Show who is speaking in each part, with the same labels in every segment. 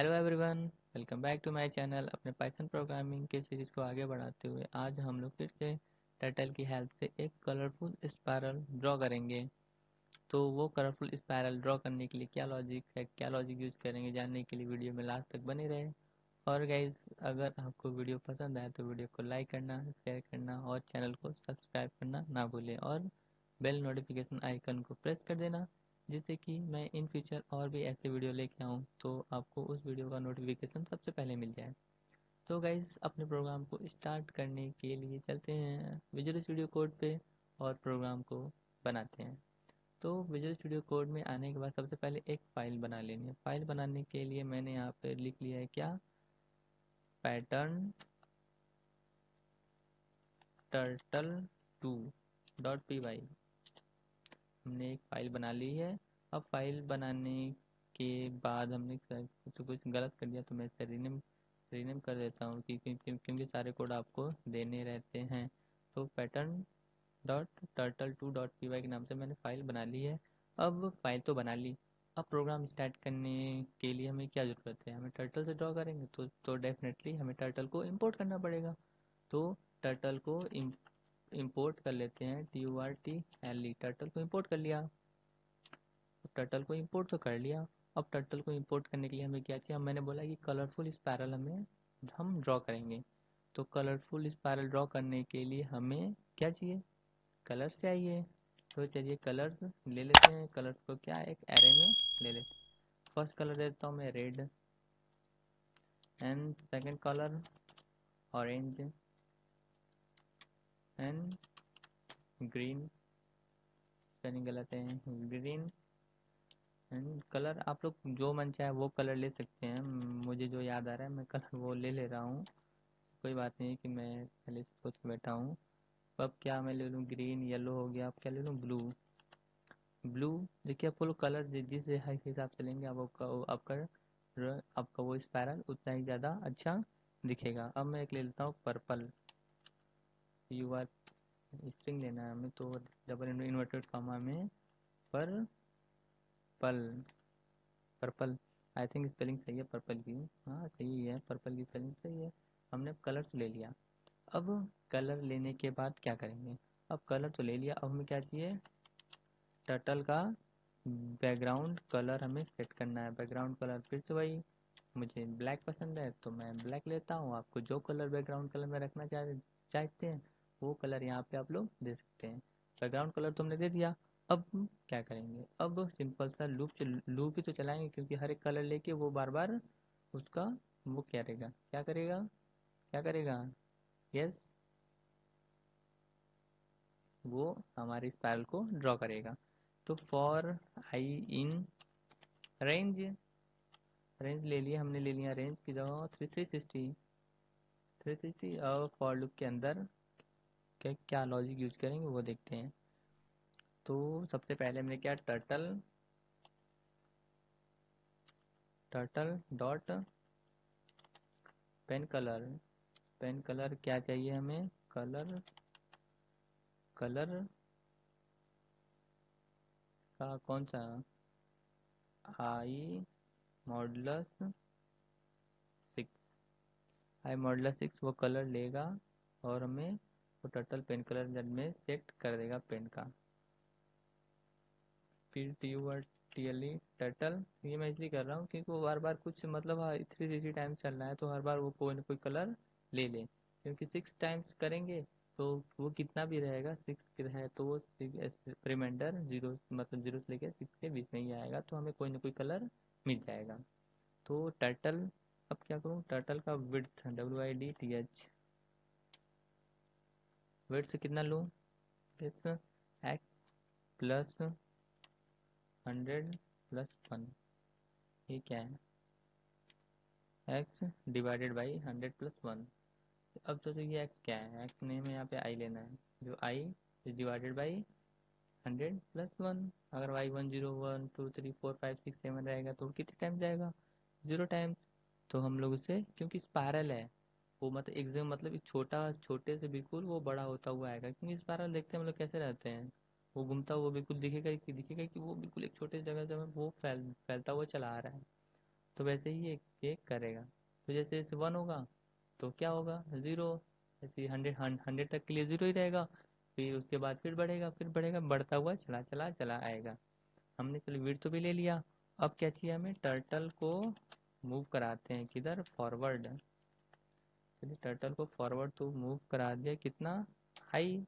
Speaker 1: Hello everyone, welcome back to my channel. अपने Python programming के series को आगे बढ़ाते हुए आज हम लोग फिर से टर्टल की हेल्प से एक कलरफुल स्पायरल ड्रॉ करेंगे। तो वो कलरफुल स्पायरल ड्रॉ करने के लिए क्या लॉजिक है, क्या लॉजिक यूज करेंगे, जानने के लिए वीडियो में लास्ट तक बने रहे। और गाइज, अगर आपको वीडियो पसंद आए तो वीडियो को लाइक करना, शेयर करना और चैनल को सब्सक्राइब करना ना भूलें और बेल नोटिफिकेशन आइकन को प्रेस कर देना, जिससे कि मैं इन फ्यूचर और भी ऐसे वीडियो लेके आऊँ तो आपको उस वीडियो का नोटिफिकेशन सबसे पहले मिल जाए। तो गाइज, अपने प्रोग्राम को स्टार्ट करने के लिए चलते हैं विजुअल स्टूडियो कोड पे और प्रोग्राम को बनाते हैं। तो विजुअल स्टूडियो कोड में आने के बाद सबसे पहले एक फ़ाइल बना लेनी है। फ़ाइल बनाने के लिए मैंने यहाँ पे लिख लिया है क्या, पैटर्न टर्टल 2.py। हमने एक फ़ाइल बना ली है। अब फाइल बनाने के बाद हमने कुछ गलत कर दिया तो मैं इसे रीनेम कर देता हूँ क्योंकि सारे कोड आपको देने रहते हैं। तो पैटर्न डॉट टर्टल 2.py के नाम से मैंने फ़ाइल बना ली है। अब फाइल तो बना ली, अब प्रोग्राम स्टार्ट करने के लिए हमें क्या ज़रूरत है, हमें टर्टल से ड्रॉ करेंगे तो डेफिनेटली हमें टर्टल को इंपोर्ट करना पड़ेगा। तो टर्टल को इंपोर्ट कर लेते हैं, TURTLE। टर्टल को इंपोर्ट कर लिया। टर्टल को इंपोर्ट तो कर लिया। अब टर्टल को इंपोर्ट करने के लिए हमें क्या चाहिए, मैंने बोला कि कलरफुल स्पायरल हम ड्रॉ करेंगे। तो कलरफुल स्पायरल ड्रॉ करने के लिए हमें क्या चाहिए, कलर्स चाहिए। तो चलिए कलर्स ले लेते हैं। कलर्स को क्या एक एरे में ले लेते हैं। फर्स्ट कलर देता हूँ मैं red, and second colour orange, and green, spelling गलत है, ग्रीन। एंड कलर आप लोग जो मन चाहे वो कलर ले सकते हैं। मुझे जो याद आ रहा है मैं कलर वो ले ले रहा हूँ। कोई बात नहीं कि मैं पहले सोच के बैठा हूँ। अब क्या मैं ले लूँ, ग्रीन, येलो हो गया। अब क्या ले लूँ, ब्लू। ब्लू देखिए, आपको लोग कलर जिस हिसाब से लेंगे आपका वो स्पायरल उतना ही ज़्यादा अच्छा दिखेगा। अब मैं एक ले लेता हूँ पर्पल। यू आर स्ट्रिंग लेना है हमें, तो डबल इन्वर्टेड कॉमा में पर पल पर्पल। आई थिंक स्पेलिंग सही है पर्पल की, हाँ सही है, पर्पल की स्पेलिंग सही है। हमने अब कलर तो ले लिया। अब कलर लेने के बाद क्या करेंगे, अब कलर तो ले लिया, अब हमें क्या चाहिए, टर्टल का बैकग्राउंड कलर हमें सेट करना है। बैकग्राउंड कलर फिर से वही, मुझे ब्लैक पसंद है तो मैं ब्लैक लेता हूँ। आपको जो कलर बैकग्राउंड कलर में रखना चाहते हैं वो कलर यहाँ पे आप लोग दे सकते हैं। बैकग्राउंड कलर तो हमने दे दिया। अब क्या करेंगे, अब सिंपल सा लूप ही तो चलाएंगे, क्योंकि हर एक कलर लेके वो बार बार उसका वो करेगा, क्या करेगा, क्या करेगा, यस, वो हमारे स्पाइरल को ड्रॉ करेगा। तो for i in range, range ले लिया हमने, ले लिया रेंज की जगह 360। और फॉर लूप के अंदर क्या क्या लॉजिक यूज करेंगे वो देखते हैं। तो सबसे पहले हमने क्या, turtle turtle dot pen colour. Pen colour क्या चाहिए हमें, कलर कलर का कौन सा, आई मॉडुलस 6। आई मॉडुलस 6 वो कलर लेगा और हमें वो टर्टल पेन कलर में सेट कर देगा पेन का। फिर TURTLE टर्टल, ये मैं इसलिए कर रहा हूँ क्योंकि वो बार बार कुछ मतलब 360 टाइम्स चल रहा है, तो हर बार वो कोई ना कोई कलर ले ले। क्योंकि 6 टाइम्स करेंगे तो वो कितना भी रहेगा, 6 है तो वो रिमाइंडर जीरो, मतलब जीरो से लेकर 6 के बीच में ही आएगा, तो हमें कोई ना कोई कलर मिल जाएगा। तो टर्टल, अब क्या करूँ, टर्टल का विड्थ WIDTH, विड्थ कितना लूँ, इट्स एक्स प्लस 100+1। ये क्या है, एक्स डिवाइडेड बाई 100+1। अब तो ये एक्स क्या है, एक्स ने हमें यहाँ पे आई लेना है, जो आई इज डिवाइडेड बाई 100+1। अगर वाई 1 0 1 2 3 4 5 6 7 रहेगा तो कितने टाइम्स जाएगा, 0 टाइम्स। तो हम लोग उसे, क्योंकि स्पायरल है वो, मतलब एकदम मतलब एक छोटे से बिल्कुल वो बड़ा होता हुआ आएगा, क्योंकि स्पायरल देखते हैं हम लोग कैसे रहते हैं, वो घूमता हुआ बिल्कुल दिखेगा कि वो बिल्कुल एक छोटे जगह से वो फैलता हुआ चला आ रहा है। तो वैसे ही ये करेगा। तो जैसे जैसे 1 होगा तो क्या होगा, 0। ऐसे 100 तक के लिए 0 ही रहेगा। फिर उसके बाद फिर बढ़ेगा, बढ़ता हुआ चला चला चला आएगा। हमने चलो विड्थ तो भी ले लिया। अब क्या चाहिए हमें, टर्टल को मूव कराते हैं किधर, फॉरवर्ड। चलिए टर्टल को फॉरवर्ड तो मूव करा दिया, कितना, हाई,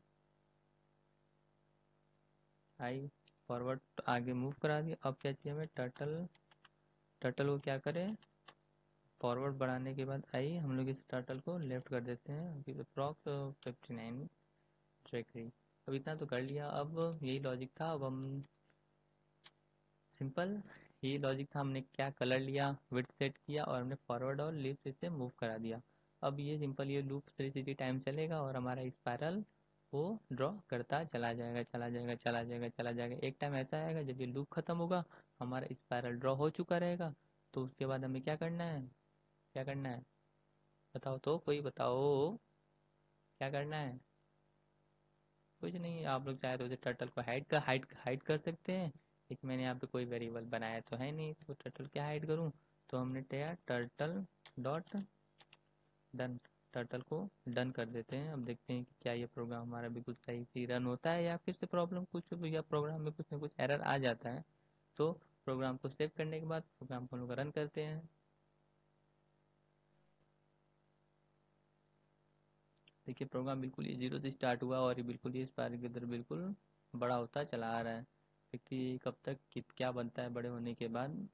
Speaker 1: हाई फॉरवर्ड आगे मूव करा दिया। अब क्या चाहिए हमें, टर्टल, टर्टल को क्या करें, फॉरवर्ड बढ़ाने के बाद आई हम लोग इस टर्टल को लेफ्ट कर देते हैं, अप्रॉक्स 59 ट्रैकरी। अब इतना तो कर लिया। अब यही लॉजिक था। अब हम सिंपल, यही लॉजिक था, हमने क्या कलर लिया, विड्थ सेट किया और हमने फॉरवर्ड और लेफ्ट से मूव करा दिया। अब ये सिंपल ये लूप 360 टाइम चलेगा और हमारा स्पायरल वो ड्रॉ करता चला जाएगा, चला जाएगा, चला जाएगा, चला जाएगा। एक टाइम ऐसा आएगा जब ये लूप खत्म होगा, हमारा स्पायरल ड्रॉ हो चुका रहेगा। तो उसके बाद हमें क्या करना है, क्या करना है, बताओ तो, कोई बताओ क्या करना है। कुछ नहीं, आप लोग चाहे तो उसे टर्टल को हाइड कर सकते हैं, लेकिन मैंने यहाँ पे कोई वेरिएबल बनाया तो है नहीं, तो टर्टल क्या हाइड करूँ। तो हमने किया टर्टल डॉट डन, टर्टल को डन कर देते हैं। अब देखते हैं कि क्या ये प्रोग्राम हमारा बिल्कुल सही से रन होता है या फिर से प्रॉब्लम कुछ, या प्रोग्राम में कुछ ना कुछ एरर आ जाता है। तो प्रोग्राम को सेव करने के बाद प्रोग्राम को हम लोग रन करते हैं। देखिए प्रोग्राम बिल्कुल ये 0 से स्टार्ट हुआ और ये बिल्कुल ये इस बार के अंदर बिल्कुल बड़ा होता चला आ रहा है। देखते हैं कब तक क्या बनता है बड़े होने के बाद।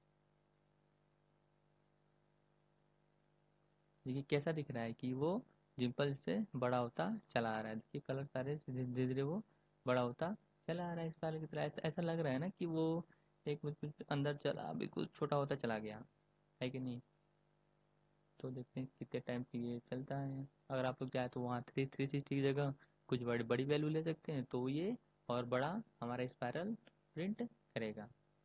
Speaker 1: देखिए कैसा दिख रहा है कि वो डिम्पल से बड़ा होता चला आ रहा है। देखिए कलर सारे धीरे धीरे वो बड़ा होता चला आ रहा है इस बार की तरह। ऐसा लग रहा है ना कि वो एक बिल्कुल अंदर चला, बिल्कुल छोटा होता चला गया, है कि नहीं। तो देखते हैं कितने टाइम से ये चलता है। अगर आप लोग चाहे तो वहाँ 360 की जगह कुछ बड़ी बड़ी वैल्यू ले सकते हैं, तो ये और बड़ा हमारा स्पायरल प्रिंट करेगा।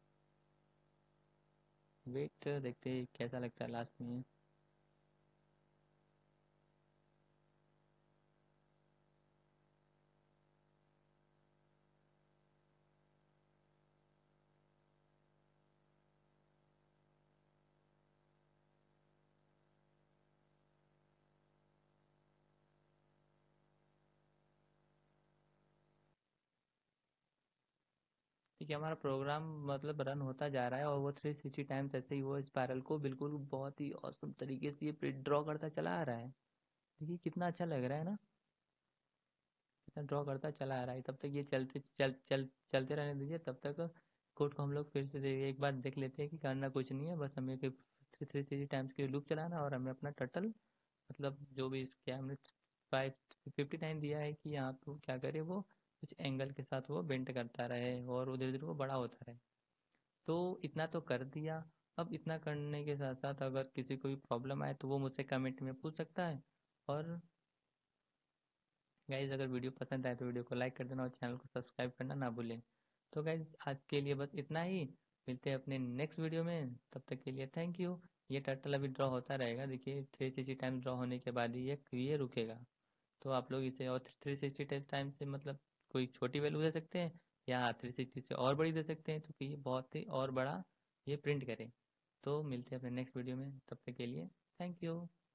Speaker 1: वेट देखते हैं कैसा लगता है लास्ट में। ठीक है, हमारा प्रोग्राम मतलब रन होता जा रहा है और वो 360 टाइम्स ऐसे ही वो स्पायरल को बिल्कुल बहुत ही औसम तरीके से ये ड्रॉ करता चला आ रहा है। देखिए कितना अच्छा लग रहा है ना, कितना ड्रॉ करता चला आ रहा है। तब तक ये चलते रहने दीजिए। तब तक कोड को हम लोग फिर से एक बार देख लेते हैं कि करना कुछ नहीं है, बस हमें 360 टाइम्स के लूप चलाना और हमें अपना टर्टल, मतलब जो भी इसके हमने 559 दिया है कि यहाँ पे वो क्या करे, वो कुछ एंगल के साथ वो बेंड करता रहे और उधर उधर वो बड़ा होता रहे। तो इतना तो कर दिया। अब इतना करने के साथ साथ अगर किसी को भी प्रॉब्लम आए तो वो मुझसे कमेंट में पूछ सकता है। और गाइज अगर वीडियो पसंद आए तो वीडियो को लाइक कर देना और चैनल को सब्सक्राइब करना ना भूलें। तो गाइज आज के लिए बस इतना ही, मिलते हैं अपने नेक्स्ट वीडियो में, तब तक के लिए थैंक यू। ये टर्टल अभी ड्रॉ होता रहेगा, देखिए 360 टाइम ड्रॉ होने के बाद ही ये रुकेगा। तो आप लोग इसे और 360 टाइम से मतलब कोई छोटी वैल्यू दे सकते हैं या 360 से और बड़ी दे सकते हैं, तो कि ये बहुत ही और बड़ा ये प्रिंट करे। तो मिलते हैं अपने नेक्स्ट वीडियो में, तब तक के लिए थैंक यू।